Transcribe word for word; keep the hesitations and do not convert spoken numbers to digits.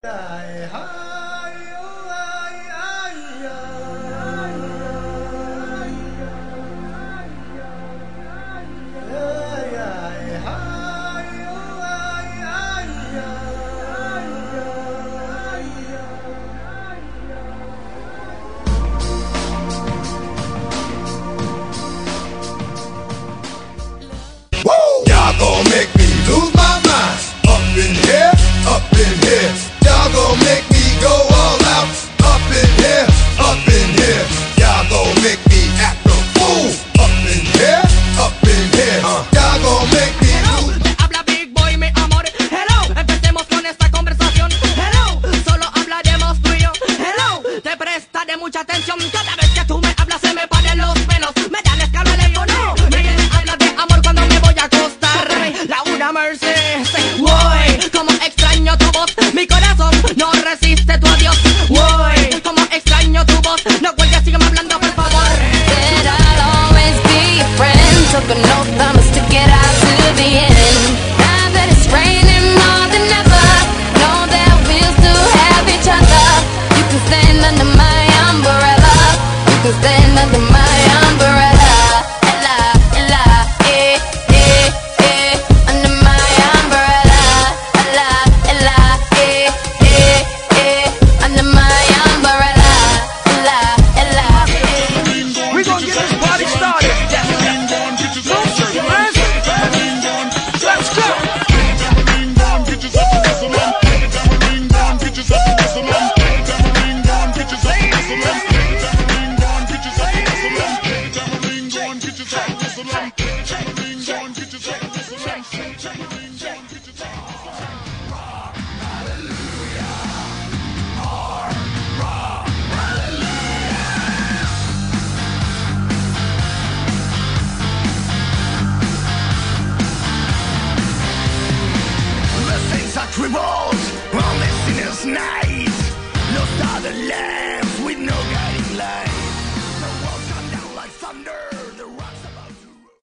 Y'all gon' make me lose my mind. Up in here, up in here. Y'all gon' make me go all out. Up in here, up in here. Y'all gon' make me act a fool. Up in here, up in here. Y'all gon' make me lose. Me habla Big Boy, mi amor. Hello, empecemos con esta conversación. Hello, solo hablaremos tú y yo. Hello, te prestaré mucha atención. Cada vez que tú me hablas se me paran los pelos. Me dan escala el teléfono. Me viene a hablar de amor cuando me voy a acostar. Laura Mercedes, voy, como extraño tu voz. Mi corazón no resiste tu adiós. Voy, como extraño tu voz. No cuelgues, sígueme hablando, por favor. Said I'll always be your friend. Took an oath, I'ma stick it out to the end. Now that it's raining more than ever, know that we'll still have each other. You can stand under my umbrella. You can stand under my umbrella. Ella, ella, eh, eh, eh. Under my umbrella. Ella, ella, eh, eh, eh. Under my umbrella. Ella, ella, eh. We gon' get this party started. Let's go. The saints are tribbles on this sinner's night. Lost are the lambs with no guiding light.